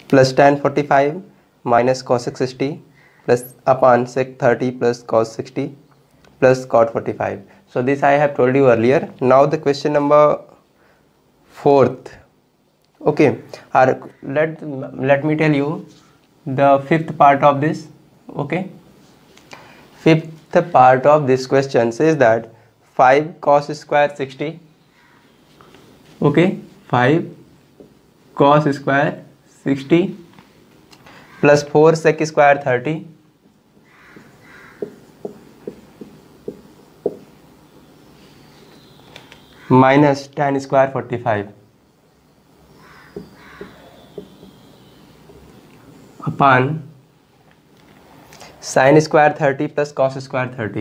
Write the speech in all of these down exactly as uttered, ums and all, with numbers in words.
plus tan forty-five minus cosec sixty plus upon sec thirty plus cos sixty plus cot forty-five. So this I have told you earlier. Now the question number fourth. Okay, or let let me tell you the fifth part of this. Okay, fifth part of this question says that five cos square sixty. Okay, five cos square sixty plus four sec square thirty minus tan square forty-five upon sin square thirty plus cos square thirty.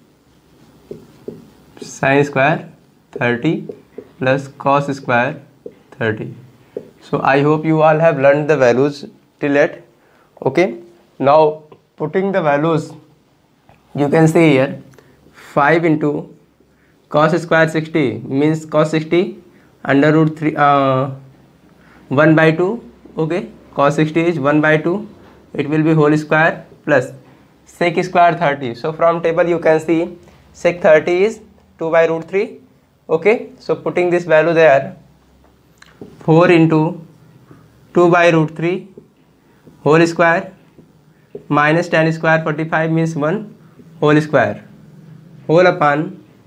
Sin square thirty plus cos square thirty. So I hope you all have learned the values till yet. Okay, now putting the values, you can see here five into cos square sixty means cos sixty under root three uh, one by two. Okay, cos sixty is one by two, it will be whole square plus sec square thirty. So from table you can see sec thirty is two by root three. Okay, so putting this value there, four into two by root three whole square minus tan square forty-five means one whole square whole upon,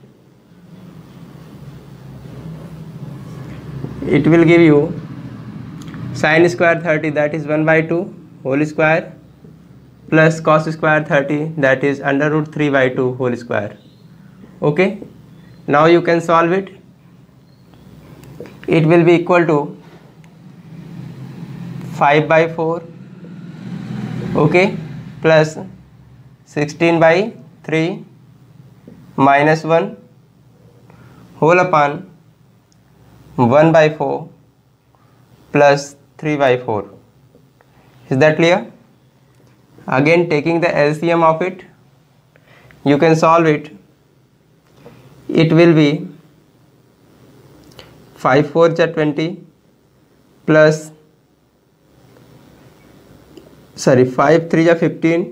it will give you sin square thirty, that is one by two whole square plus cos square thirty, that is under root three by two whole square. Okay, now you can solve it. It will be equal to five by four, okay, plus sixteen by three minus one whole upon one by four plus three by four. Is that clear? Again, taking the L C M of it, you can solve it. It will be five fours are twenty plus sorry five threes are fifteen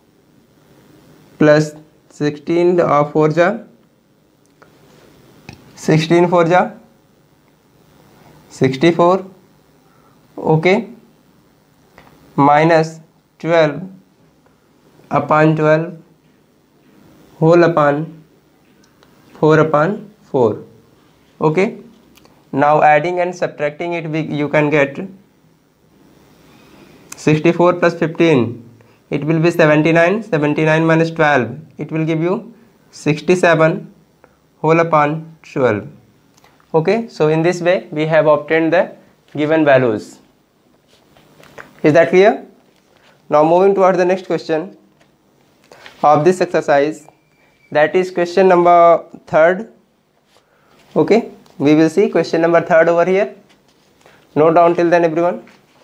plus sixteen uh, fours are sixteen fours are sixty-four. Okay, minus twelve upon twelve whole upon four upon four. Okay, now adding and subtracting it, we, you can get sixty-four plus fifteen, it will be seventy-nine. seventy-nine minus twelve, it will give you sixty-seven whole upon twelve. Okay, so in this way we have obtained the given values. Is that clear? Now moving towards the next question of this exercise, that is question number third. Okay, we will see question number third over here. Note down till then, everyone.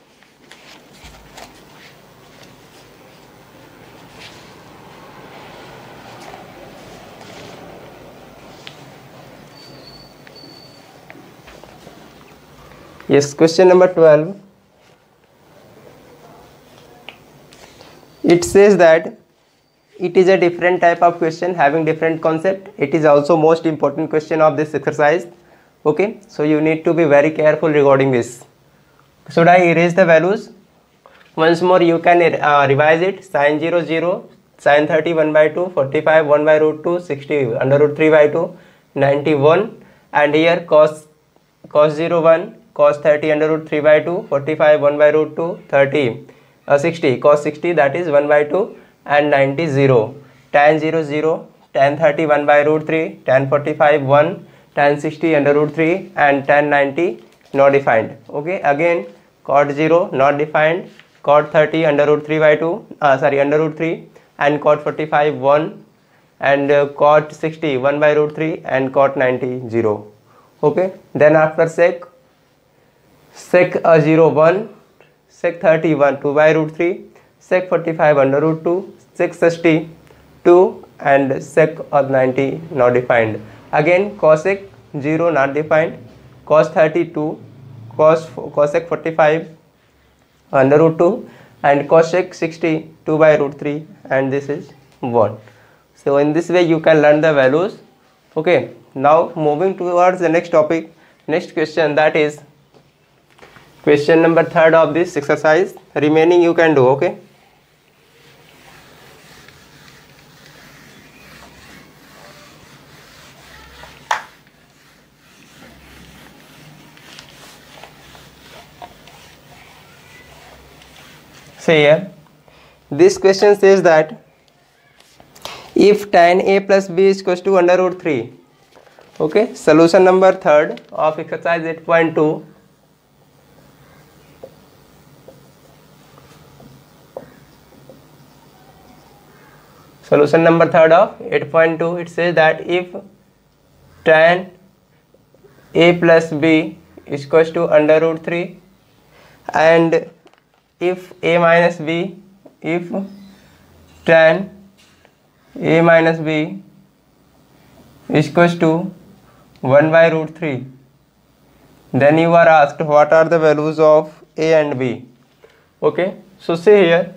Yes, question number twelve. It says that it is a different type of question having different concept. It is also most important question of this exercise. Okay, so you need to be very careful regarding this. Should I erase the values? Once more you can uh, revise it. Sin zero zero, sin thirty one by two, forty-five one by root two, sixty under root three by two, ninety-one, and here cos cos zero one, cos thirty under root three by two, forty-five one by root two, thirty, uh, sixty, cos sixty, that is one by two, and ninety zero, tan zero zero, tan thirty one by root three, tan forty-five one, tan sixty under root three, and tan ninety not defined. Okay, again cot zero not defined, cot thirty under root three by two, uh, sorry under root three, and cot forty-five one, and uh, cot sixty one by root three, and cot ninety zero. Okay, then after sec sec uh, zero one, sec thirty one two by root three, sec forty-five under root two, sec sixty two, and sec of ninety not defined. Again cosec zero not defined, cos thirty-two, cos cosec forty-five, under root two, and cosec sixty, two by root three, and this is one. So in this way you can learn the values. Okay, now moving towards the next topic, next question, that is question number third of this exercise. Remaining you can do. Okay, so here this question says that if tan a plus b is equals to under root three. Okay, solution number third of exercise eight point two. Solution number third of eight point two, it says that if tan a plus b is equals to under root three, and if a minus b, if tan a minus b is equals to one by root three, then you are asked what are the values of a and b. Okay, so say here,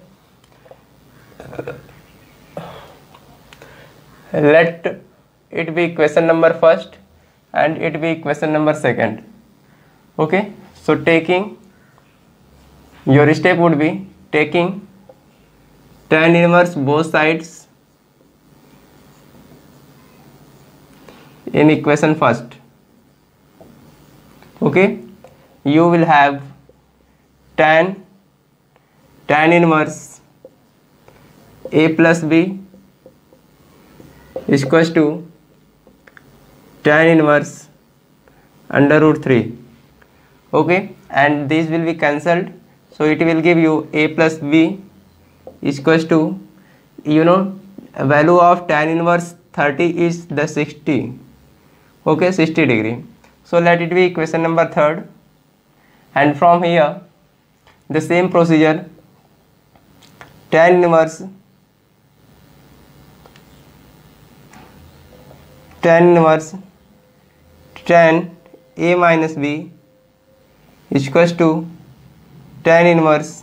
let it be question number first and it be question number second. Okay, so taking, your step would be taking tan inverse both sides in equation first. Okay, you will have tan tan inverse a plus b is equals to tan inverse under root three. Okay, and these will be cancelled, so it will give you a plus b is equals to, you know, value of tan inverse thirty is the sixty. Okay, sixty degree. So let it be equation number third, and from here the same procedure, tan inverse tan inverse tan a minus b is equals to tan inverse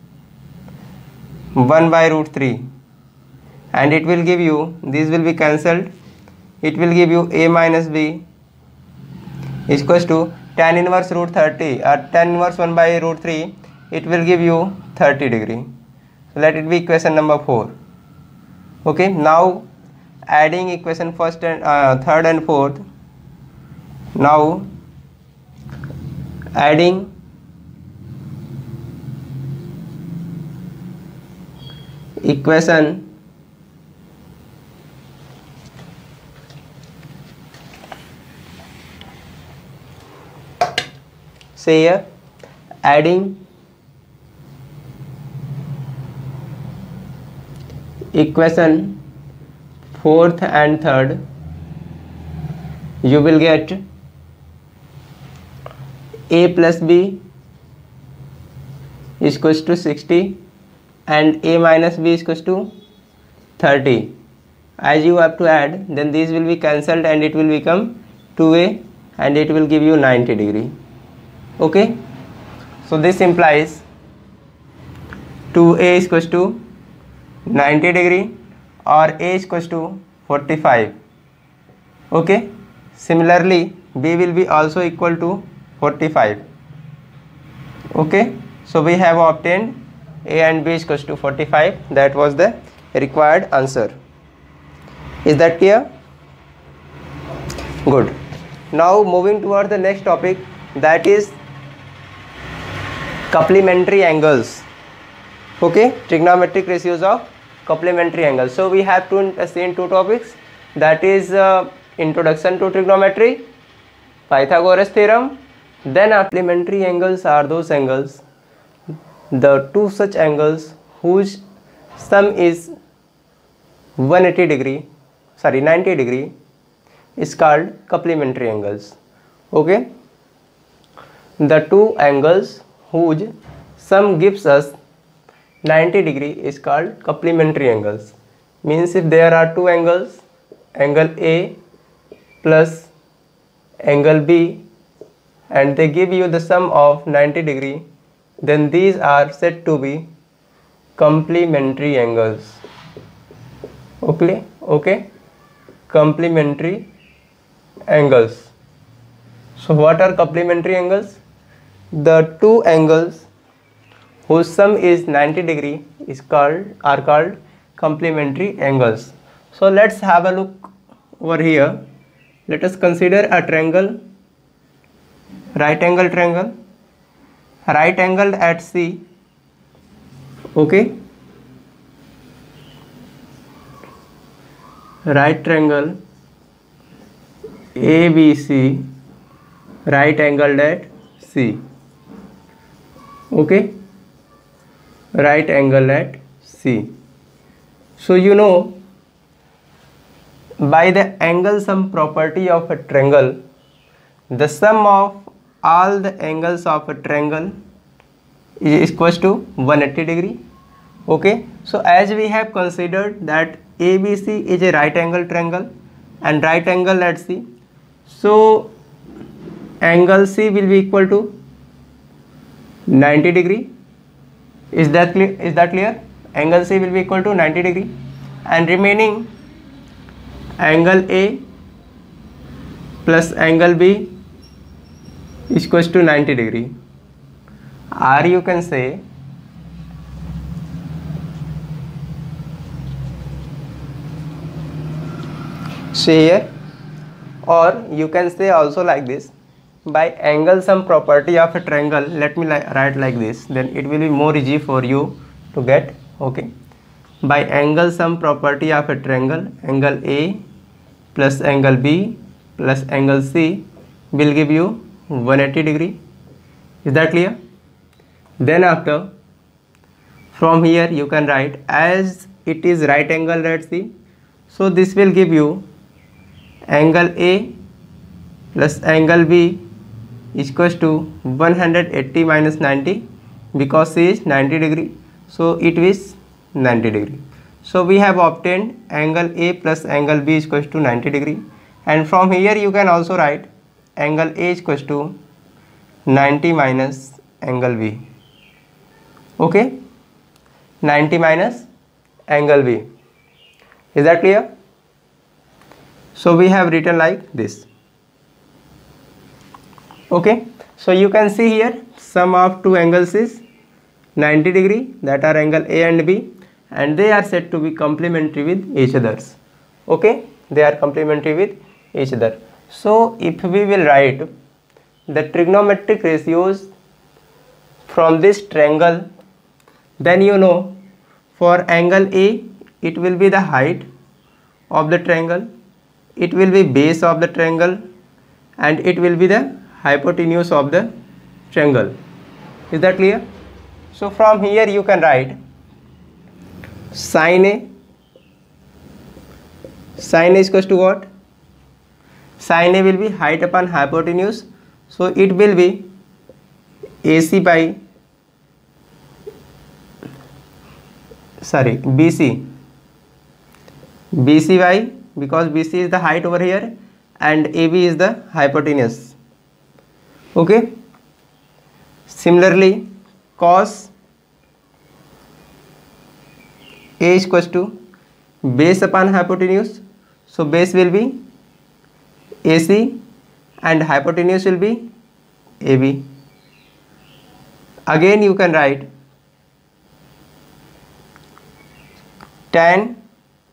one by root three, and it will give you, these will be cancelled, it will give you a minus b is equals to tan inverse root thirty, or tan inverse one by root three, it will give you thirty degree. So let it be equation number four. Okay, now adding equation first and uh, third and fourth, now adding equation say here, adding equation fourth and third, you will get a plus b is equals to sixty and a minus b is equals to thirty. As you have to add, then these will be cancelled and it will become two a and it will give you ninety degree. Okay, so this implies two a is equals to ninety degree or a is equals to forty-five. Okay, similarly b will be also equal to forty-five. Okay, so we have obtained a and b is equals to forty-five. That was the required answer. Is that clear? Good. Now moving toward the next topic, that is complementary angles. Okay, trigonometric ratios of complementary angles. So we have to seen two topics, that is uh, introduction to trigonometry, Pythagoras theorem. Then complementary angles are those angles, the two such angles whose sum is one hundred eighty degree, sorry ninety degree, is called complementary angles. Okay, the two angles whose sum gives us ninety degree is called complementary angles. Means if there are two angles, angle A plus angle B, and they give you the sum of ninety degree, then these are said to be complementary angles. Okay, okay, complementary angles. So what are complementary angles? The two angles whose sum is ninety degree is called are called complementary angles. So let's have a look over here. Let us consider a triangle, right angle triangle, right angled at C. Okay, right triangle A B C, right angled at C. Okay, right angle at C. So you know, by the angle sum property of a triangle, the sum of all the angles of a triangle is equals to one hundred eighty degree. Okay, so as we have considered that A B C is a right angle triangle and right angle at C, so angle C will be equal to ninety degree. Is that clear? Is that clear? Angle C will be equal to ninety degree, and remaining angle A plus angle B is equals to ninety degree, or you can say say here, or you can say also like this, by angle sum property of a triangle. Let me li write like this, then it will be more easy for you to get. Okay, by angle sum property of a triangle, angle A plus angle B plus angle C will give you one hundred eighty degree. Is that clear? Then after, from here you can write, as it is right angle at C, so this will give you angle A plus angle B is equals to one hundred eighty minus ninety, because C is ninety degree, so it is ninety degree. So we have obtained angle A plus angle B is equals to ninety degree, and from here you can also write angle A is equals to ninety minus angle B. Okay, ninety minus angle B. Is that clear? So we have written like this. Okay, so you can see here sum of two angles is ninety degree, that are angle A and B, and they are said to be complementary with each others. Okay, they are complementary with each other. So if we will write the trigonometric ratios from this triangle, then you know, for angle A it will be the height of the triangle, it will be base of the triangle, and it will be the hypotenuse of the triangle. Is that clear? So from here you can write sin A, sin A is equals to what? Sin A will be height upon hypotenuse, so it will be A C by sorry B C, B C by, because B C is the height over here and A B is the hypotenuse. Okay, similarly cos A is equals to base upon hypotenuse, so base will be A C and hypotenuse will be A B. Again you can write tan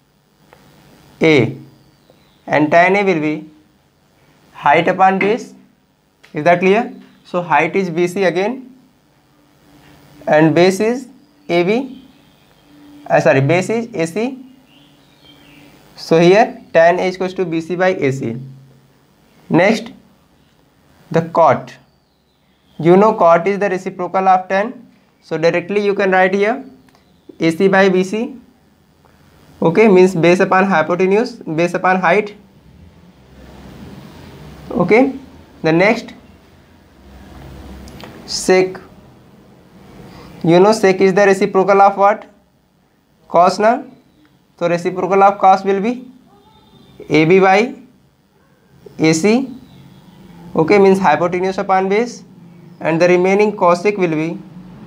A, and tan A will be height upon base. Is that clear? So height is B C again, and base is A B, uh, sorry base is A C. So here tan A is equals to B C by A C. Next, the cot. You know cot is the reciprocal of tan, so directly you can write here A C by B C. Okay, means base upon hypotenuse, base upon height. Okay, the next sec. You know sec is the reciprocal of what? Cos na. So reciprocal of cos will be A B by A C. Okay, means hypotenuse upon base, and the remaining cosec will be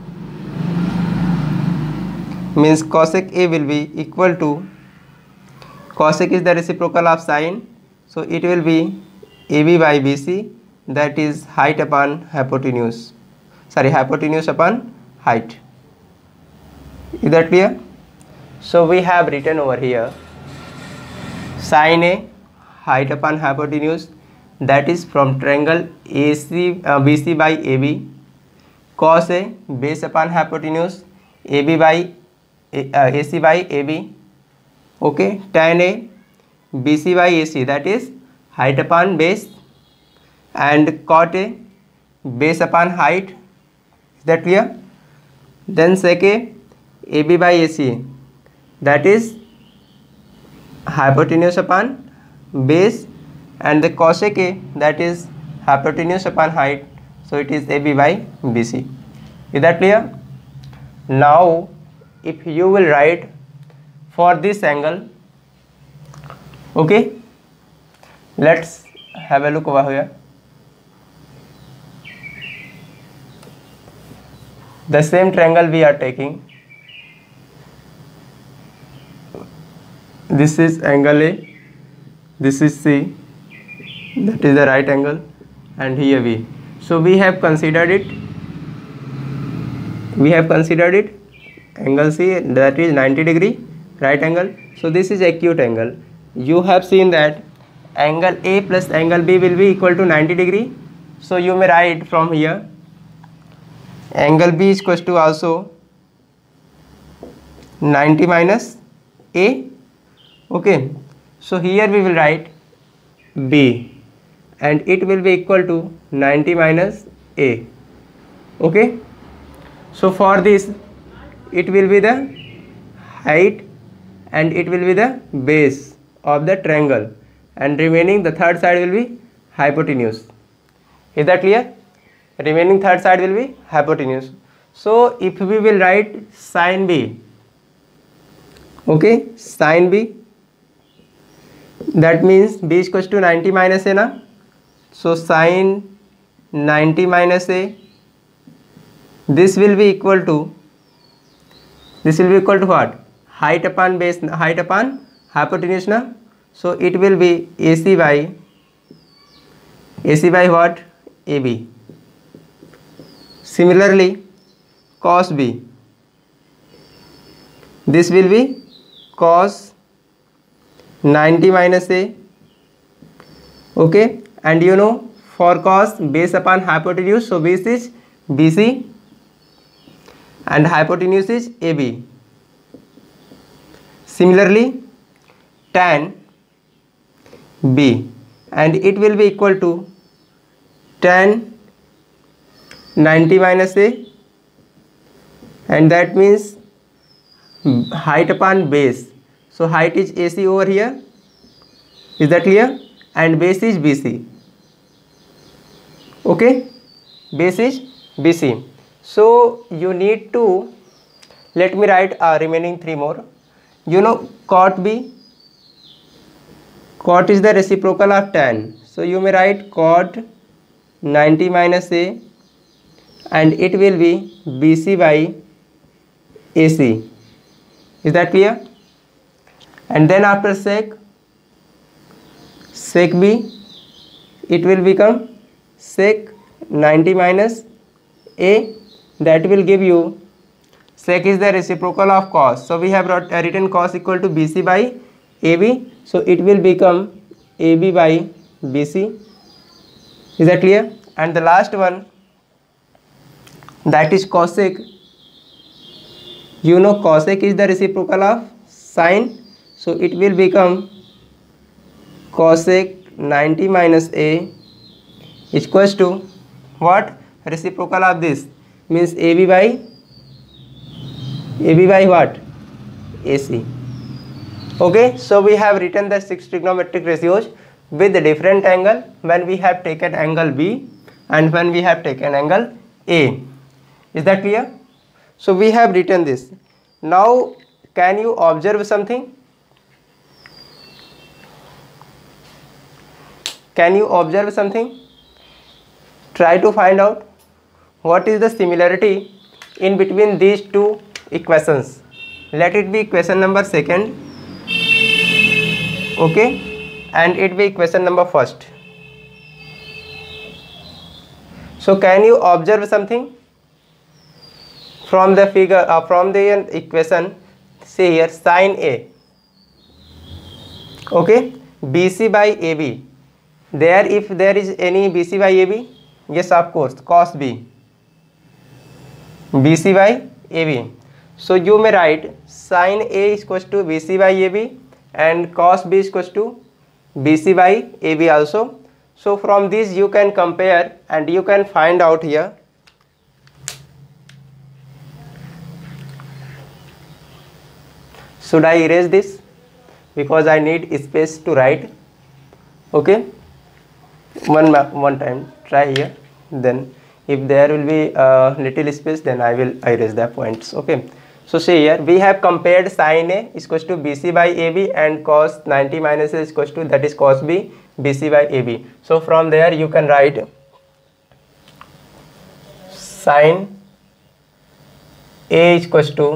means cosec A will be equal to, cosec is the reciprocal of sine, so it will be A B by B C, that is height upon hypotenuse, sorry hypotenuse upon height. Is that clear? So we have written over here sine A, height upon hypotenuse, that is from triangle A C uh, B C by A B, cos A, base upon hypotenuse, A B by A, uh, A C by A B, okay, tan A, B C by A C, that is height upon base, and cot A, base upon height. Is that clear? Then sec A, A B by A C, that is hypotenuse upon base, and the cosec A, that is hypotenuse upon height, so it is A B by B C. Is that clear? Now if you will write for this angle, okay, let's have a look over here. The same triangle we are taking, this is angle A, this is C, that is the right angle, and here B. So we have considered it, we have considered it angle C, that is ninety degree right angle. So this is acute angle. You have seen that angle A plus angle B will be equal to ninety degree. So you may write from here angle B is equal to also ninety minus A. Okay, so here we will write B and it will be equal to ninety minus A. Okay, so for this it will be the height and it will be the base of the triangle, and remaining the third side will be hypotenuse. Is that clear? Remaining third side will be hypotenuse. So if we will write sin B, okay, sin B, that means B is equal to ninety minus A na. So sin ninety minus A, this will be equal to, this will be equal to what? Height upon base, height upon hypotenuse na. So it will be A C by, A C by what? A B. Similarly cos B, this will be cos ninety minus A. Okay, and you know for cos base upon hypotenuse, so base is B C and hypotenuse is A B. Similarly tan B, and it will be equal to tan ninety minus A, and that means height upon base. So height is A C over here. Is that clear? And base is B C. Okay, base is B C. So you need to, let me write uh, remaining three more. You know cot B, cot is the reciprocal of tan. So you may write cot ninety minus A, and it will be B C by A C. Is that clear? And then after sec, sec B, it will become sec ninety minus A, that will give you, sec is the reciprocal of cos. So we have written cos equal to B C by A B. So it will become A B by B C. Is that clear? And the last one, that is cosec. You know cosec is the reciprocal of sine. So it will become cosec ninety minus A is equals to what? Reciprocal of this, means A B by A B by what? A C. Okay, so we have written the six trigonometric ratios with the different angle when we have taken angle B and when we have taken angle A. Is that clear? So we have written this. Now can you observe something? Can you observe something? Try to find out what is the similarity in between these two equations. let it be question number second, okay, and it be question number first. So can you observe something from the figure, uh, from the equation? See here, sin A, okay, B C by A B. There, if there is any B C by A B, yes, of course, cos B, B C by A B. So you may write sin A is equals to B C by A B and cos B is equals to B C by A B also. So from this you can compare and you can find out here. Should I erase this? Because I need space to write. Okay, one one time try here, then if there will be a little space, then I will erase the points. Okay, so see here, we have compared sin A is equals to B C by A B and cos ninety minus A is equals to, that is cos B, B C by A B. So from there you can write sin A is equals to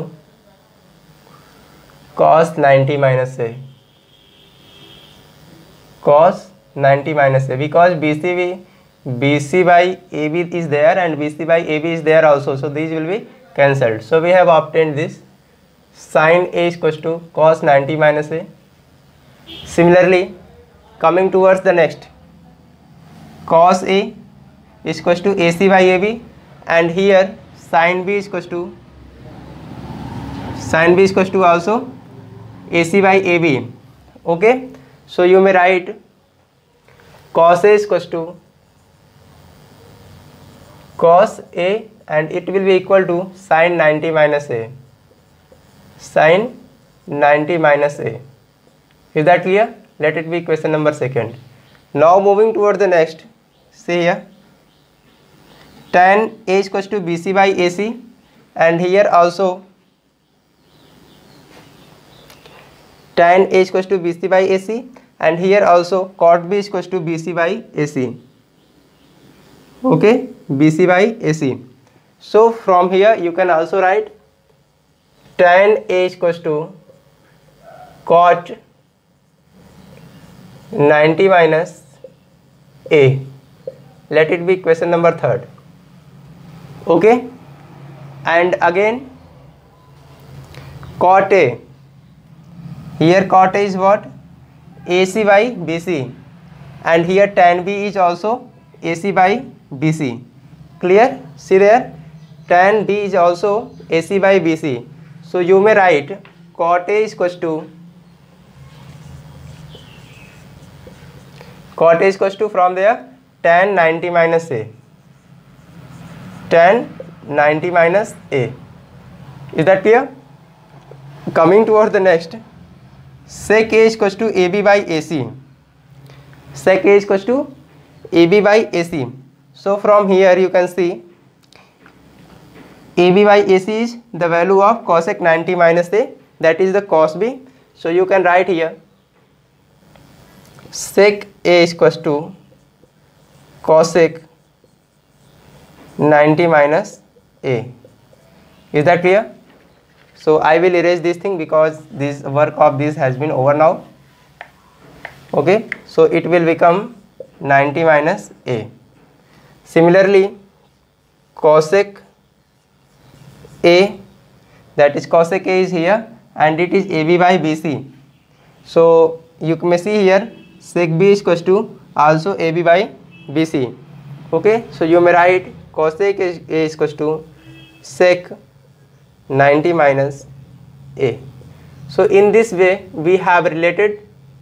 cos ninety minus A, cos ninety minus A, because B C B, B C by A B is there and B C by A B is there also, so these will be cancelled. So we have obtained this sin A is equals to cos ninety minus A. Similarly, coming towards the next, cos A is equals to A C by A B, and here sin B is equals to sin B is equals to also A C by A B. Okay, so you may write cos A is equals to cos A and it will be equal to sin ninety minus A, sin ninety minus A. Is that clear? Let it be question number second. Now moving toward the next, see here, tan A is equals to B C by A C, and here also tan A is equals to B C by A C, and here also cot B is equals to B C by A C. Okay, B C by A C. So from here you can also write tan A is equals to cot ninety minus A. Let it be question number third. Okay, and again cot A, here cot A is what? A C by B C, and here tan B is also A C by B C. Clear? See there, tan B is also A C by B C. So you may write cot A is equals to cot A is equals to, from there, tan ninety minus A, tan ninety minus A. Is that clear? Coming towards the next, sec A is equals to A B by A C, sec A is equals to A B by A C. So from here you can see A B by A C is the value of cosec ninety minus A, that is the cos B. So you can write here sec A is equals to cosec ninety minus A. Is that clear? So I will erase this thing because this work of this has been over now. Okay, so it will become ninety minus A. Similarly, cosec A, that is cosec A is here and it is A B by B C. So you may see here sec B is equals to also A B by B C. Okay, so you may write cosec A is equals to sec ninety minus A. So in this way we have related,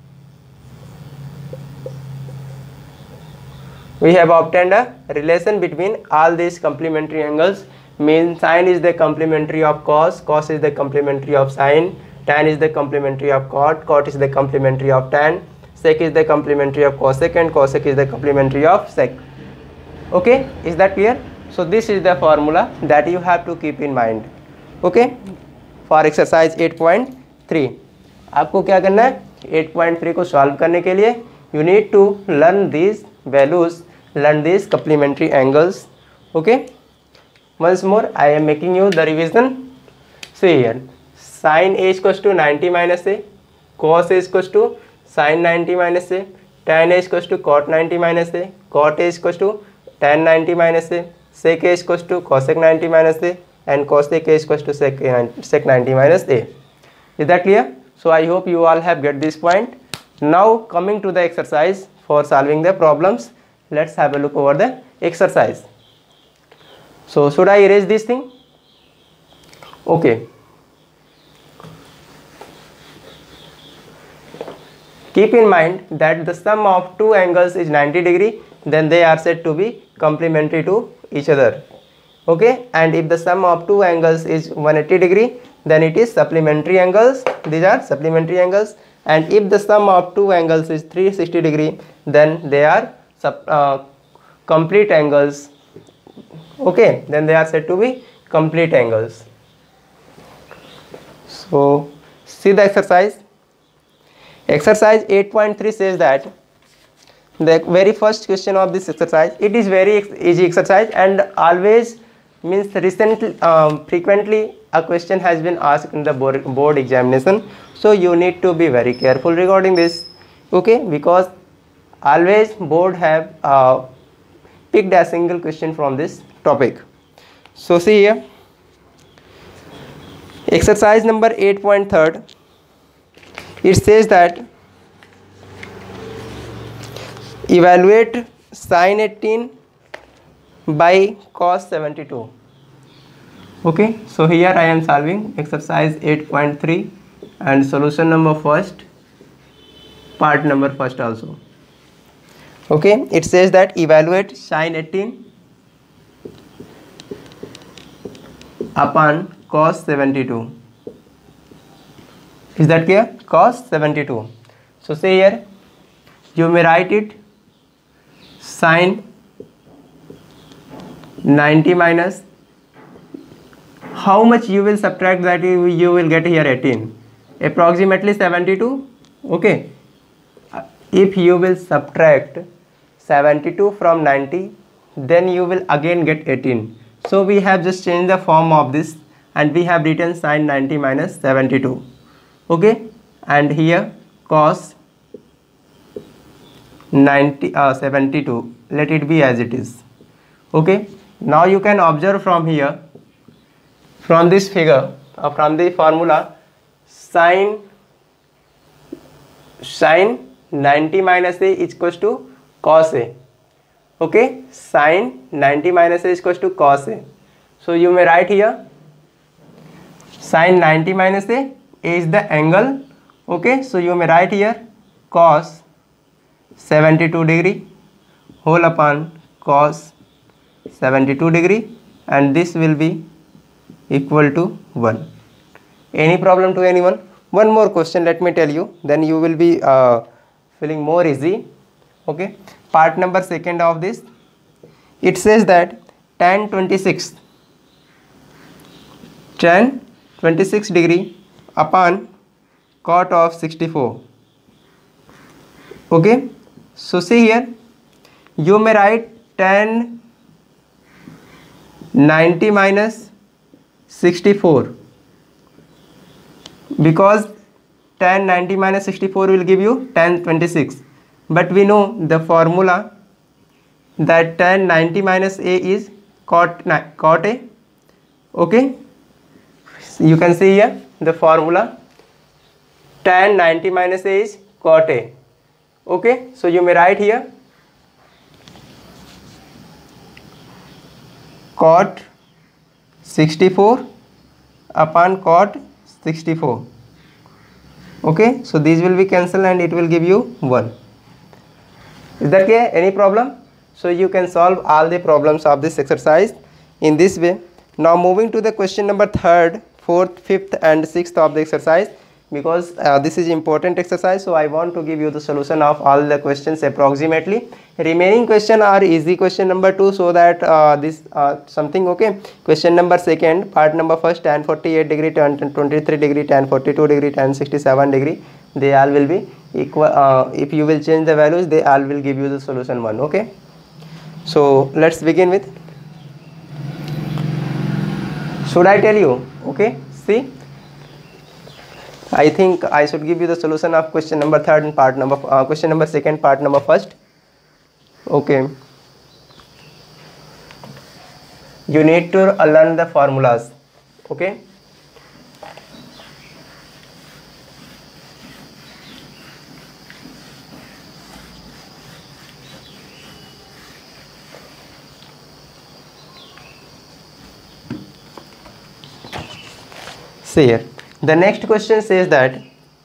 we have obtained a relation between all these complementary angles. Means sin is the complementary of cos, cos is the complementary of sin, tan is the complementary of cot, cot is the complementary of tan, sec is the complementary of cosec, and cosec is the complementary of sec. Okay, is that clear? So this is the formula that you have to keep in mind. Okay, for exercise eight point three. आपको क्या करना है? eight point three को solve करने के लिए you need to learn these values, learn these complementary angles. Okay, once more I am making you the revision. See here, sin A is equals to ninety minus A, cos A is equals to sin ninety minus A, tan A is equals to cot ninety minus A, cot A is equals to tan ninety minus A, sec A is equals to cosec ninety minus A, and cosec A is equals to sec, sec ninety minus A. Is that clear? So I hope you all have get this point. Now coming to the exercise for solving the problems, let's have a look over the exercise. So should I erase this thing? Okay. Keep in mind that the sum of two angles is ninety degree, then they are said to be complementary to each other. Okay, and if the sum of two angles is one hundred eighty degree, then it is supplementary angles. These are supplementary angles. And if the sum of two angles is three hundred sixty degree, then they are sub, uh, complete angles. Okay, then they are said to be complete angles. So see the exercise. Exercise eight point three says that the very first question of this exercise, it is very easy exercise, and always means recently um, frequently a question has been asked in the board, board examination. So you need to be very careful regarding this. Okay, because always board have uh, picked a single question from this topic. So see here, exercise number eight point three, it says that evaluate sin eighteen by cos seventy-two. Okay, so here I am solving exercise eight point three and solution number first, part number first also. Okay, it says that evaluate sin eighteen upon cos seventy-two. Is that clear? Cos seventy-two. So say here, you may write it sin ninety minus, how much you will subtract that, you, you will get here eighteen, approximately seventy-two. Okay, if you will subtract seventy-two from ninety, then you will again get eighteen. So we have just changed the form of this and we have written sin ninety minus seventy-two. Okay, and here cos ninety uh, seventy-two, let it be as it is. Okay, now you can observe from here, from this figure, uh, from the formula, sin sin ninety minus A is equals to cos A. Okay, sin ninety minus A is equals to cos A. So you may write here sin ninety minus A, A is the angle. Okay, so you may write here cos seventy-two degree whole upon cos seventy-two degree, and this will be equal to one. Any problem to anyone? One more question let me tell you, then you will be uh, feeling more easy. Okay, part number second of this, it says that tan twenty-six tan twenty-six degree upon cot of sixty-four. Okay, so see here, you may write tan ninety minus sixty-four, because tan ninety minus sixty-four will give you tan twenty-six, but we know the formula that tan ninety minus A is cot, cot A. Okay, you can see here the formula, tan ninety minus A is cot A. Okay, so you may write here cot sixty-four upon cot sixty-four. Okay, so these will be cancelled and it will give you one. Is that clear? Any problem? So you can solve all the problems of this exercise in this way. Now moving to the question number third, fourth, fifth and sixth of the exercise, because uh, this is important exercise, so I want to give you the solution of all the questions approximately. Remaining question are easy question number two, so that uh, this uh, something. Okay, question number second, part number first, tan forty-eight degree, tan twenty-three degree, tan forty-two degree, tan sixty-seven degree, they all will be equal. Uh, if you will change the values, they all will give you the solution one. Okay, so let's begin with. Should I tell you? Okay, see, I think I should give you the solution of question number third and part number uh, question number second, part number first. Okay, you need to learn the formulas. Okay, see here, the next question says that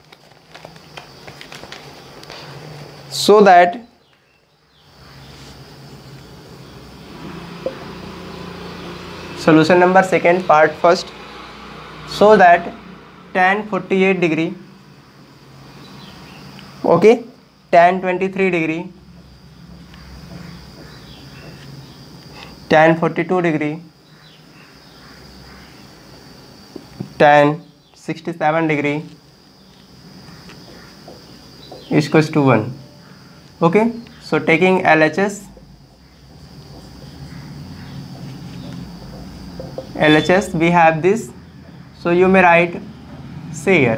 so that solution number second, part first, so that tan forty-eight degree, okay, tan twenty-three degree, tan forty-two degree, tan sixty-seven degree is equals to one. Okay, so taking L H S, L H S we have this, so you may write, say here,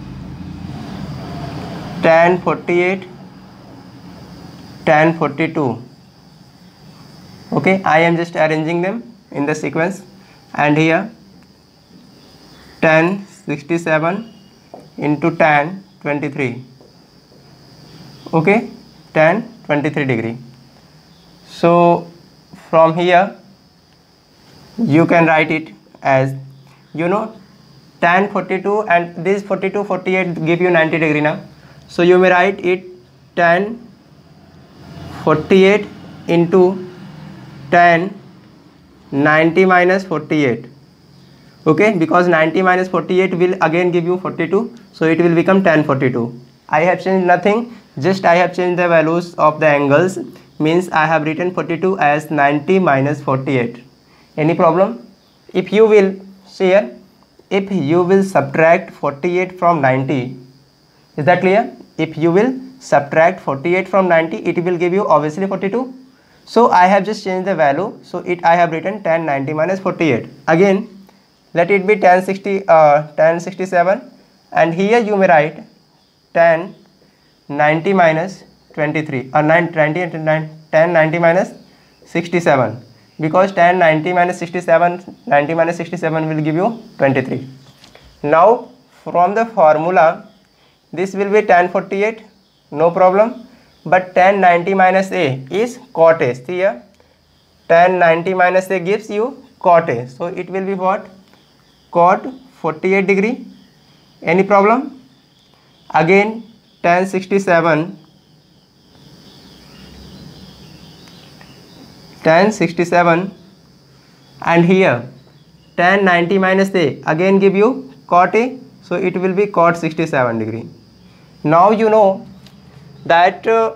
tan forty-eight, tan forty-two. Okay, I am just arranging them in the sequence, and here tan sixty-seven into tan twenty-three. Okay, tan twenty-three degree. So from here you can write it as, you know, tan forty-two and this forty-two, forty-eight give you ninety degree now. So you may write it tan forty-eight into tan ninety minus forty-eight. Okay, because ninety minus forty-eight will again give you forty-two, so it will become tan forty-two. I have changed nothing, just I have changed the values of the angles, means I have written forty-two as ninety minus forty-eight. Any problem? If you will see here, if you will subtract forty-eight from ninety, is that clear? If you will subtract forty-eight from ninety, it will give you obviously forty-two. So I have just changed the value, so it I have written tan ninety minus forty-eight. Again let it be tan sixty, uh, tan sixty-seven, and here you may write tan ninety minus twenty-three, or nine, ninety and nine, tan ninety minus sixty-seven, because tan ninety minus sixty-seven, ninety minus sixty-seven will give you twenty-three. Now from the formula this will be tan forty-eight, no problem, but tan ninety minus a is cot a. See here, tan ninety minus a gives you cot a, so it will be what? Cot forty-eight degree. Any problem? Again tan sixty-seven, tan sixty-seven, and here tan ninety minus a again give you cot a, so it will be cot sixty-seven degree. Now you know that uh,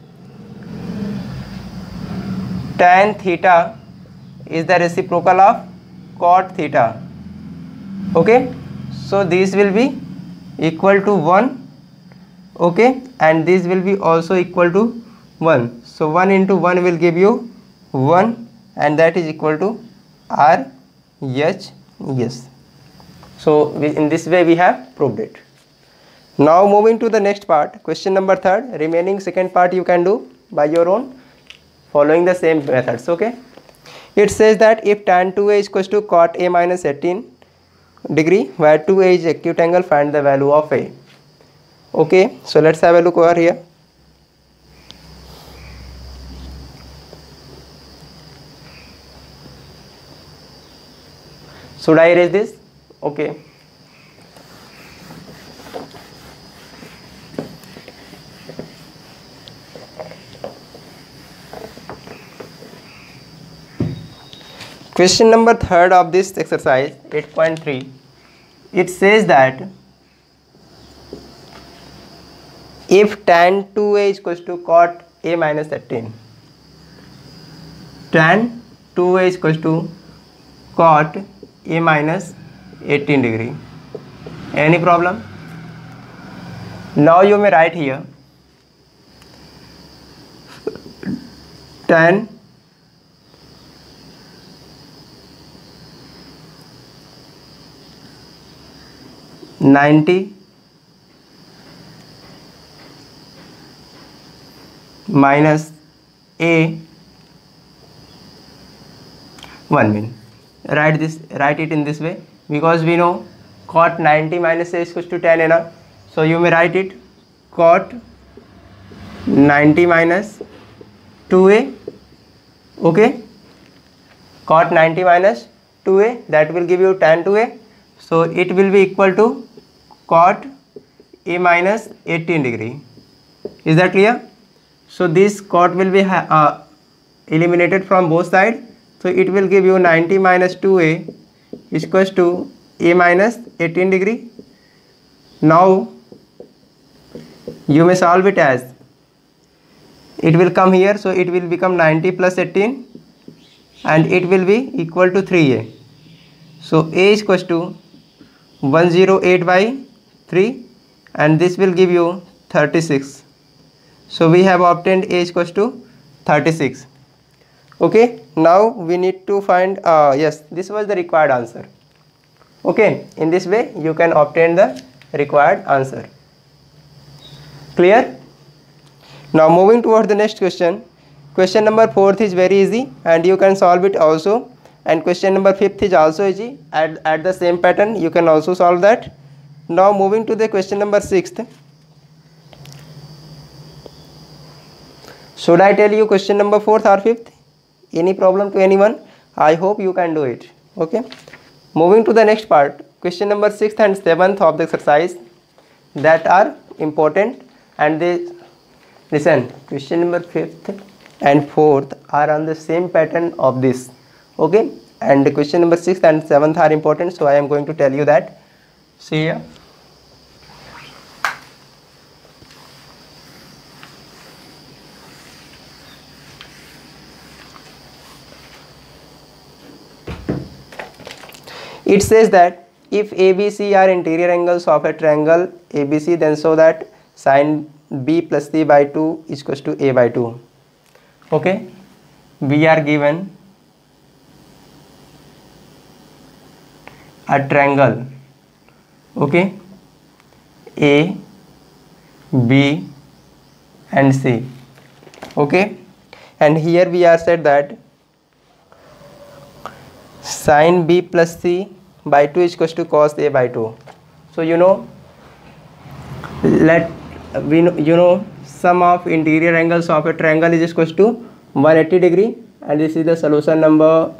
tan theta is the reciprocal of cot theta. Okay, so this will be equal to one. Okay, and this will be also equal to one. So one into one will give you one, and that is equal to R H S. So we, in this way we have proved it. Now moving to the next part, question number third. Remaining second part you can do by your own, following the same methods. Okay, it says that if tan two a is equals to cot a minus eighteen degree, where two a is acute angle, find the value of a. Okay, so let's have a look over here. Should I erase this? Okay. Question number third of this exercise, eight point three, it says that if tan two a is equals to cot a minus eighteen, tan two a is equals to cot a minus eighteen degree. Any problem? Now you may write here tan ninety minus a one min. Write this, write it in this way, because we know cot ninety minus a is equals to tan है ना, so you may write it cot ninety minus two a, okay, cot ninety minus two a, that will give you tan two a, so it will be equal to cot a minus eighteen degree. Is that clear? So this cot will be uh, eliminated from both sides, so it will give you ninety minus two a is equals to a minus eighteen degree. Now you may solve it as, it will come here, so it will become ninety plus eighteen and it will be equal to three a. So a is equals to one hundred eight by three and this will give you thirty-six. So we have obtained a is equals to thirty-six. Okay, now we need to find, uh, yes, this was the required answer. Okay, in this way you can obtain the required answer. Clear? Now moving towards the next question. Question number fourth is very easy and you can solve it also, and question number fifth is also easy. At, at the same pattern you can also solve that. Now moving to the question number sixth. Should I tell you question number fourth or fifth? Any problem to anyone? I hope you can do it. Okay. Moving to the next part, question number sixth and seventh of the exercise that are important, and they listen. Question number fifth and fourth are on the same pattern of this. Okay. And the question number sixth and seventh are important, so I am going to tell you that. See here. It says that if A B C are interior angles of a triangle A B C, then so that sine B plus C by two is equals to A by two. Okay, we are given a triangle, okay, A, B and C, okay, and here we are said that sine B plus C by two is equals to cos A by two. So you know, let we know, you know sum of interior angles of a triangle is equals to one hundred eighty degree, and this is the solution number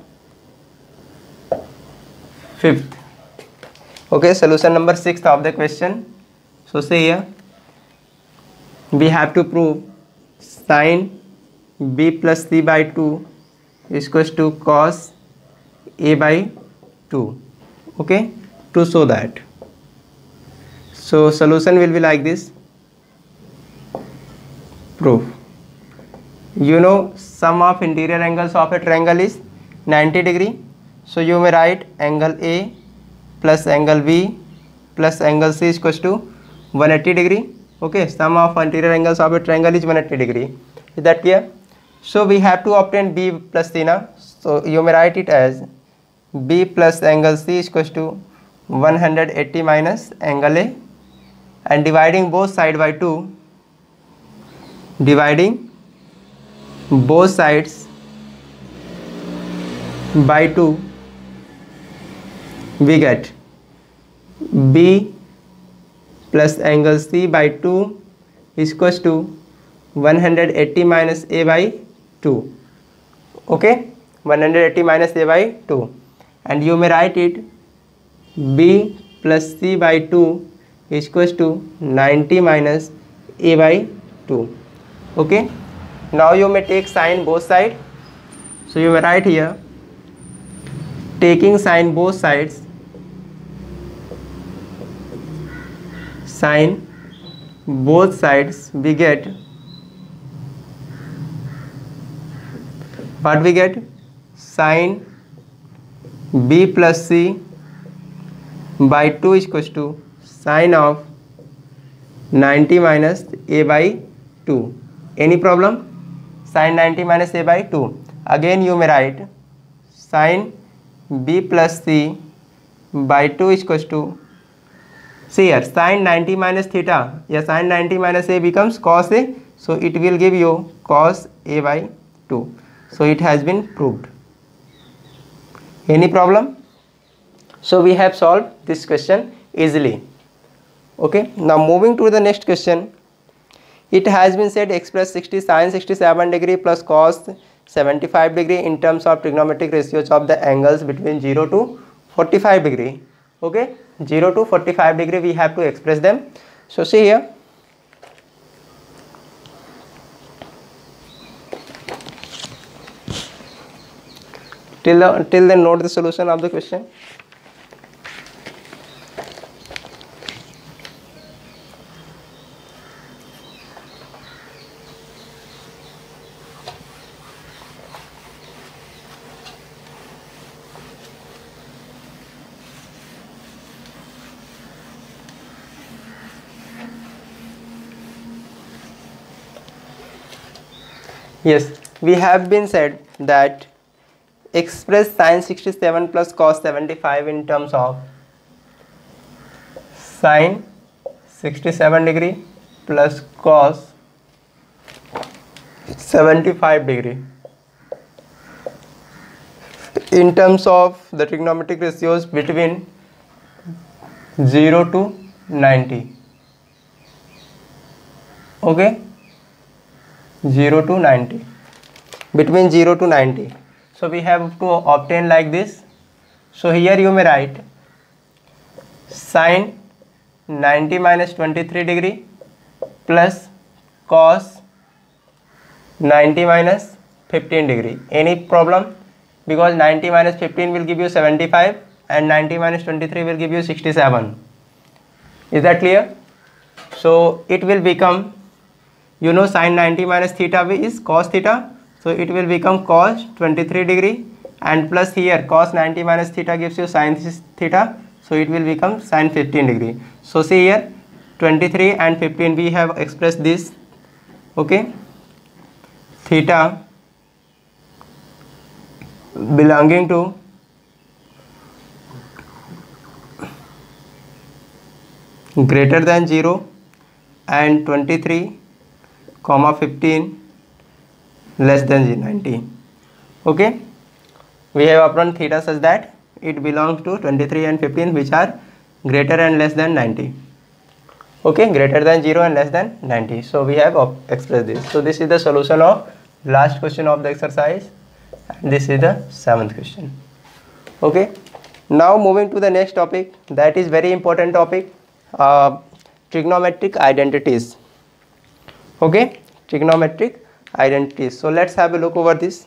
fifth. Okay, solution number sixth of the question. So say here we have to prove sine B plus C by two is equals to cos A by two. Okay, to show that. So solution will be like this. Proof. You know sum of interior angles of a triangle is ninety degree. So you may write angle A plus angle B plus angle C is equals to one hundred eighty degree. Okay, sum of interior angles of a triangle is one hundred eighty degree. Is that clear? So we have to obtain B plus C now. So you may write it as B plus angle C is equals to one hundred eighty minus angle A, and dividing both sides by two, dividing both sides by two, we get B plus angle C by two is equals to one hundred eighty minus A by two. Okay, one hundred eighty minus A by two. And you may write it B plus C by two is equals to ninety minus A by two. Okay, now you may take sine both sides. So you may write here, taking sine both sides, sine both sides, we get, what we get? Sine B plus C by two is equals to sine of ninety minus A by two. Any problem? Sine ninety minus A by two. Again you may write sine B plus C by two is equals to, see here, sine ninety minus theta, yeah, sine ninety minus A becomes cos A. So it will give you cos A by two. So it has been proved. Any problem? So we have solved this question easily. Okay, now moving to the next question. It has been said express sixty sin sixty-seven degree plus cos seventy-five degree in terms of trigonometric ratios of the angles between zero to forty-five degree. Okay, zero to forty-five degree we have to express them. So see here. Till the, till then note the solution of the question. Yes, we have been said that express sin sixty-seven plus cos seventy-five in terms of sin sixty-seven degree plus cos seventy-five degree in terms of the trigonometric ratios between zero to ninety. Okay, zero to ninety, between zero to ninety. So we have to obtain like this. So here you may write sin ninety minus twenty-three degree plus cos ninety minus fifteen degree. Any problem? Because ninety minus fifteen will give you seventy-five and ninety minus twenty-three will give you sixty-seven. Is that clear? So it will become, you know, sin ninety minus theta is cos theta. So it will become cos twenty-three degree, and plus here cos ninety minus theta gives you sin theta. So it will become sin fifteen degree. So see here twenty-three and fifteen we have expressed this. Okay, theta belonging to greater than zero and twenty-three comma fifteen less than ninety. Okay, we have obtained theta such that it belongs to twenty-three and fifteen, which are greater and less than ninety. Okay, greater than zero and less than ninety. So we have expressed this. So this is the solution of last question of the exercise, and this is the seventh question. Okay, now moving to the next topic, that is very important topic, uh, trigonometric identities. Okay, trigonometric identities. So let's have a look over this.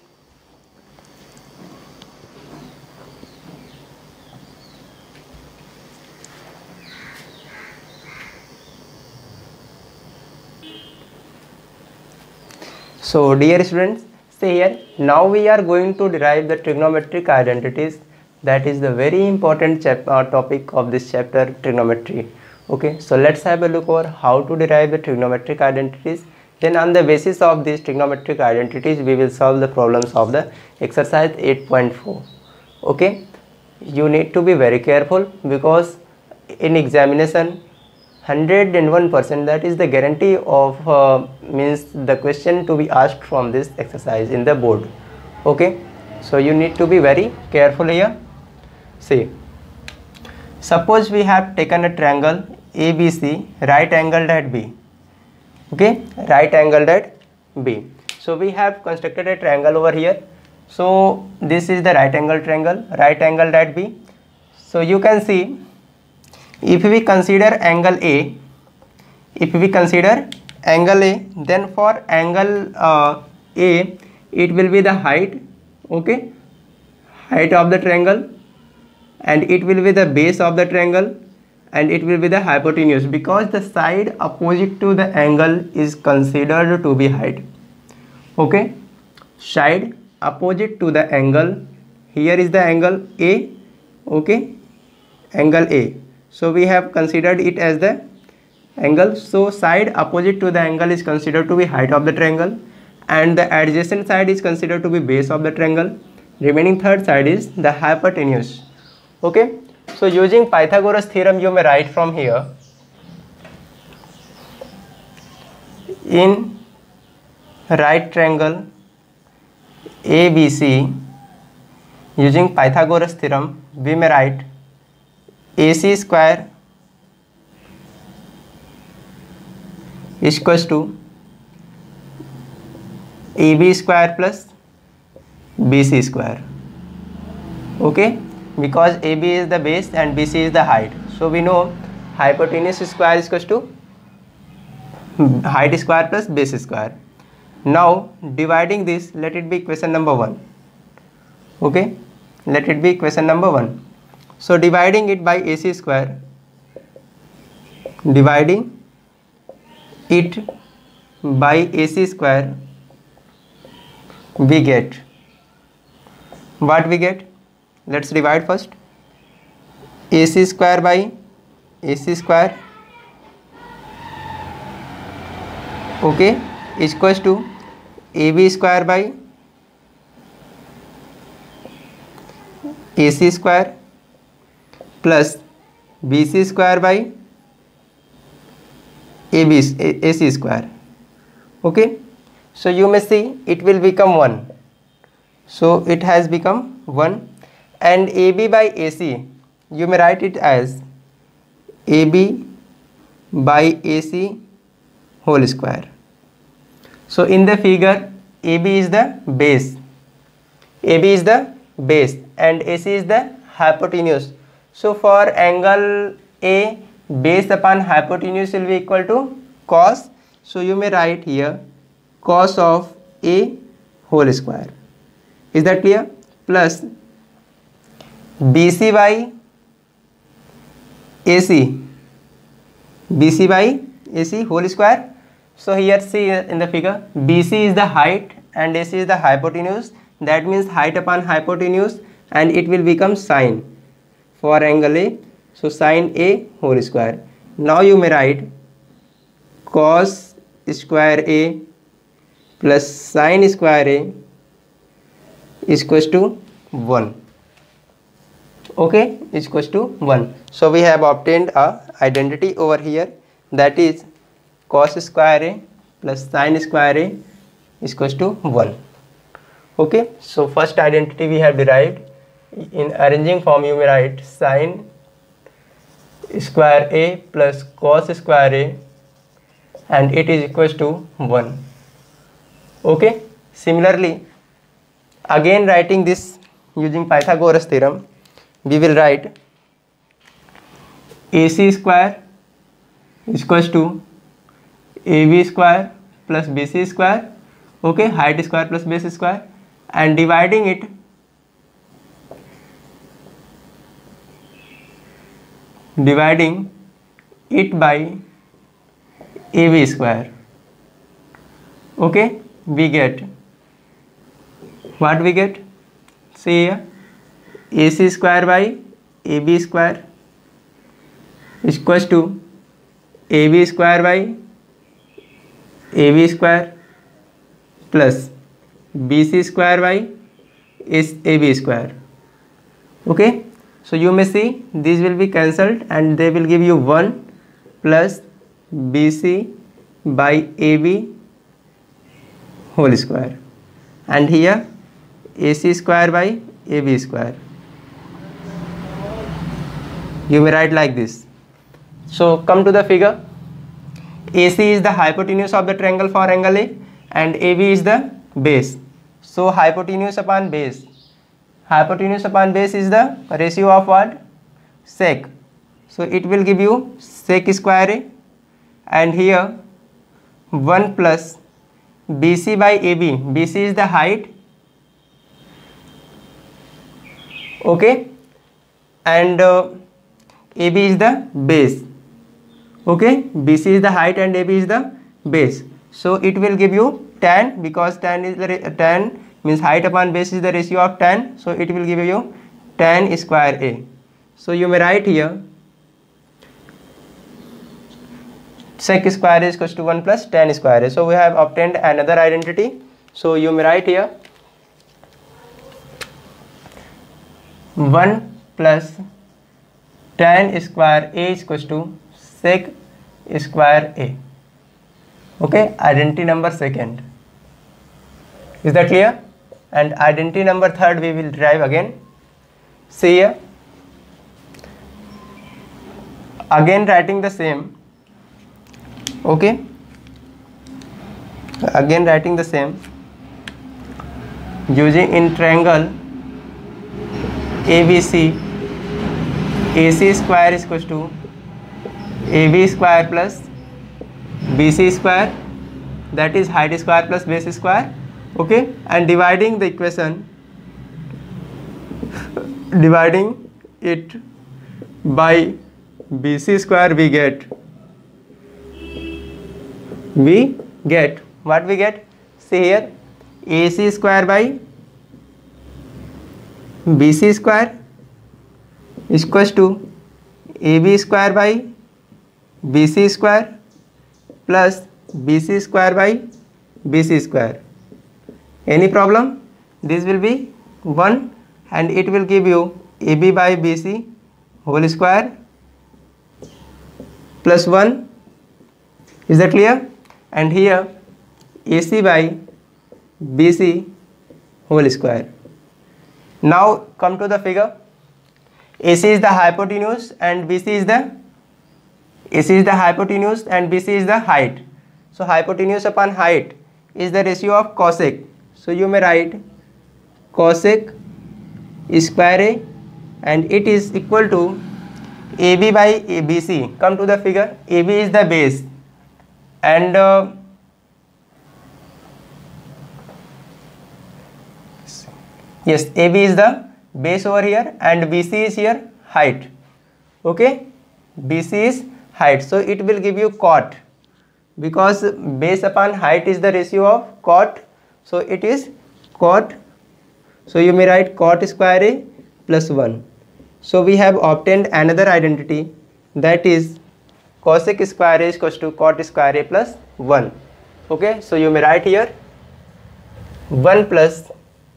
So dear students, see here, now we are going to derive the trigonometric identities. That is the very important chap uh, topic of this chapter, trigonometry. Okay, so let's have a look over how to derive the trigonometric identities. Then on the basis of these trigonometric identities, we will solve the problems of the exercise eight point four. Okay, you need to be very careful, because in examination one hundred one percent, that is the guarantee of uh, means the question to be asked from this exercise in the board. Okay, so you need to be very careful here. See, suppose we have taken a triangle A B C, right angled at B. Okay, right angled at B. So we have constructed a triangle over here. So this is the right angle triangle, right angled at B. So you can see, if we consider angle A, if we consider angle A, then for angle uh, A, it will be the height, okay, height of the triangle, and it will be the base of the triangle, and it will be the hypotenuse, because the side opposite to the angle is considered to be height. Okay, side opposite to the angle, here is the angle A, okay, angle A. So we have considered it as the angle. So side opposite to the angle is considered to be height of the triangle, and the adjacent side is considered to be base of the triangle. Remaining third side is the hypotenuse. Okay, so using Pythagoras theorem, you may write from here, in right triangle A B C using Pythagoras theorem, we may write A C square is equals to A B square plus B C square. Okay, because A B is the base and B C is the height, so we know hypotenuse square is equals to height square plus base square. Now dividing this, let it be equation number one. Okay, let it be equation number one. So dividing it by A C square, dividing it by A C square, we get what we get. Let's divide first. A C square by A C square, okay, is equals to A B square by A C square plus B C square by A B A C square. Okay, so you may see it will become one. So it has become one, and A B by A C, you may write it as A B by A C whole square. So in the figure, A B is the base, A B is the base and A C is the hypotenuse. So for angle A, base upon hypotenuse will be equal to cos. So you may write here cos of A whole square. Is that clear? Plus B C by A C, B C by A C whole square. So here see in the figure, B C is the height and A C is the hypotenuse. That means height upon hypotenuse, and it will become sine for angle A. So sine A whole square. Now you may write cos square A plus sine square A is equals to one. Okay, is equals to one. So we have obtained a identity over here, that is cos square A plus sine square A is equals to one. Okay, so first identity we have derived. In arranging form, you may write sine square A plus cos square A, and it is equals to one. Okay, similarly, again writing this using Pythagoras theorem, we will write A C square is equals to A B square plus B C square, okay, height square plus base square, and dividing it dividing it by A B square. Okay, we get what we get. See here, A C square by A B square is equals to A B square by A B square plus B C square by A B square. Okay, so you may see these will be cancelled and they will give you one plus B C by A B whole square, and here A C square by A B square. You may write like this. So come to the figure. A C is the hypotenuse of the triangle for angle A and A B is the base. So hypotenuse upon base. Hypotenuse upon base is the ratio of what? Sec. So it will give you sec square A, and here one plus B C by A B. B C is the height. Okay, and uh, A B is the base. Okay, B C is the height and A B is the base. So it will give you tan, because tan is the tan means height upon base is the ratio of tan. So it will give you tan square A. So you may write here sec square A is equals to one plus tan square A. So we have obtained another identity. So you may write here one plus tan square A is equals to sec square A. Okay, identity number second. Is that clear? And identity number third we will derive again. See here, again writing the same, okay, again writing the same, using in triangle A B C, A C square is equals to A B square plus B C square, that is height square plus base square, okay, and dividing the equation, dividing it by B C square, we get, we get, what we get? See here, A C square by B C square is equals to A B square by B C square plus B C square by B C square. Any problem? This will be one and it will give you A B by B C whole square plus one. Is that clear? And here A C by B C whole square. Now come to the figure. A C is the hypotenuse and B C is the A C is the hypotenuse and B C is the height. So hypotenuse upon height is the ratio of cosec. So you may write cosec square A and it is equal to A B by B C. Come to the figure. A B is the base and uh, yes, A B is the base over here and B C is here height. Okay, B C is height, so it will give you cot, because base upon height is the ratio of cot, so it is cot. So you may write cot square A plus one. So we have obtained another identity, that is cosec square A is equals to cot square A plus one. Okay, so you may write here one plus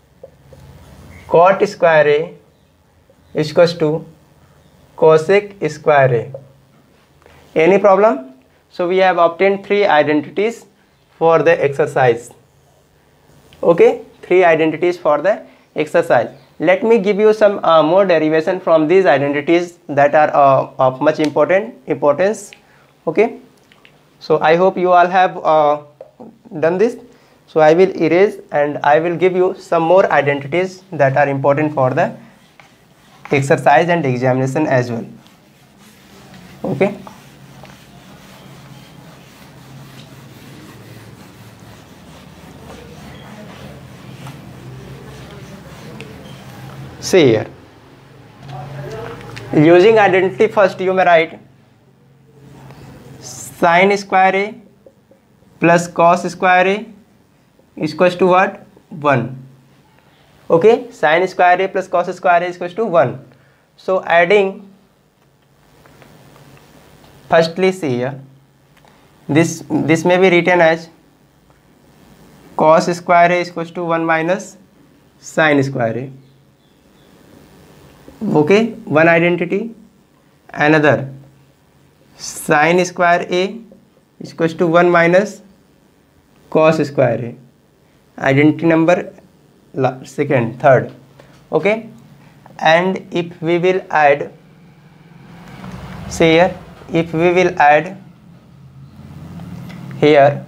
cot square A is equals to cosec square A. Any problem? So we have obtained three identities for the exercise. Okay, three identities for the exercise. Let me give you some uh, more derivation from these identities that are uh, of much important importance. Okay, so I hope you all have uh, done this. So I will erase and I will give you some more identities that are important for the exercise and examination as well. Okay. See here, using identity first you may write sin square A plus cos square A is equals to what? one. Okay, sin square A plus cos square A is equals to one. So adding, firstly see here, this this may be written as cos square A is equals to one minus sin square A. Okay, one identity. Another, sin square A is equals to one minus cos square A. Identity number second, third. Okay, and if we will add, say here, if we will add here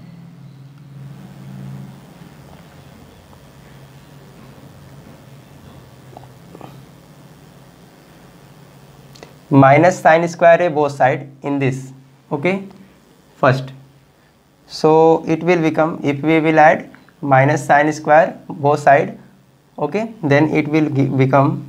minus sin square A both side in this, okay, first, so it will become, if we will add minus sin square both side, okay, then it will become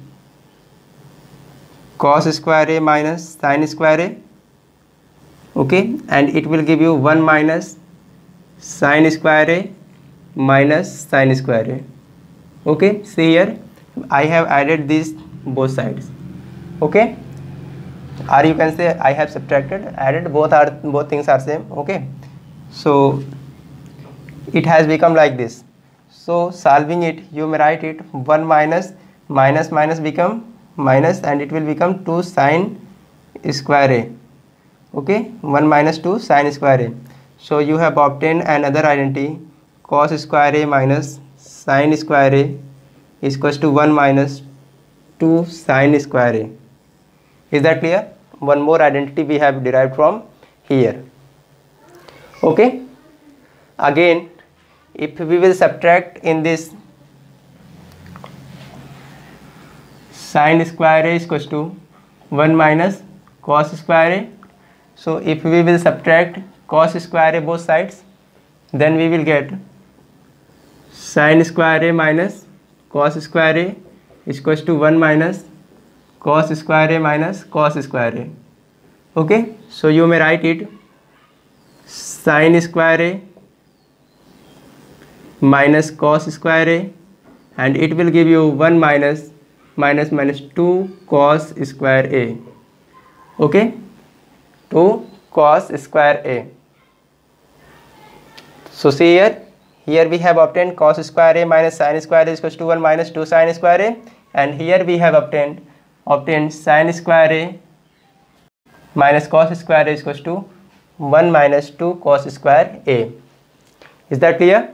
cos square A minus sin square A, okay, and it will give you one minus sin square A minus sin square A. Okay, see here, I have added these both sides. Okay, or you can say I have subtracted, added, both are both things are same. Okay, so it has become like this. So solving it, you may write it one minus minus minus become minus, and it will become two sin square A. Okay, one minus two sin square A. So you have obtained another identity, cos square A minus sine square a is equals to one minus two sine square a. Is that clear? One more identity we have derived from here. Okay. Again, if we will subtract in this sine square a is equals to one minus cos square a. So if we will subtract cos square a both sides, then we will get sine square a minus cos square a is equals to one minus cos square a minus cos square a. Okay, so you may write it sine square a minus cos square a, and it will give you one minus minus minus two cos square a. Okay, two cos square a. So see here, here we have obtained cos square a minus sin square a is equals to one minus two sin square a, and here we have obtained obtained sin square a minus cos square a is equals to one minus two cos square a. Is that clear?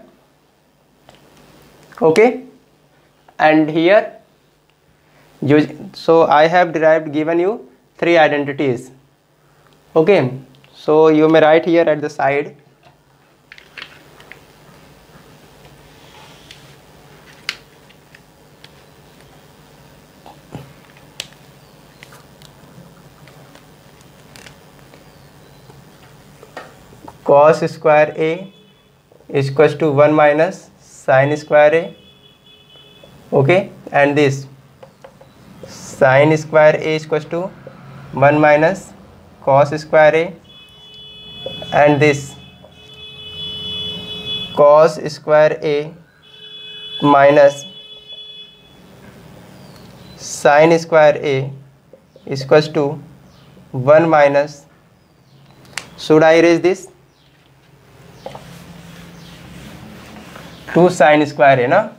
Okay, and here you, so I have derived given you three identities. Okay, so you may write here at the side cos square a is equals to one minus sin square a. Okay, and this sin square a is equals to one minus cos square a, and this cos square a minus sin square a is equals to one minus, should I erase this, two sin square a, na?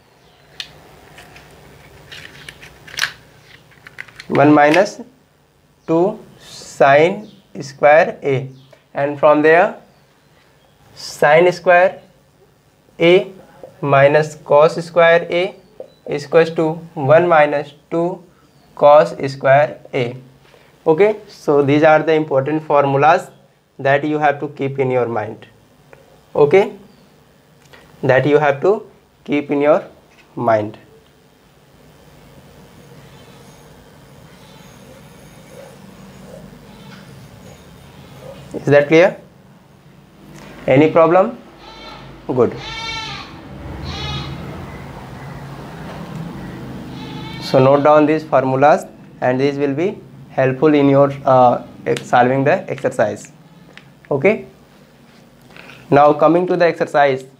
one minus two sin square a, and from there sin square a minus cos square a is equals to one minus two cos square a. Okay, so these are the important formulas that you have to keep in your mind. Okay, that you have to keep in your mind. Is that clear? Any problem? Good. So note down these formulas, and these will be helpful in your uh, solving the exercise. Okay. Now coming to the exercise.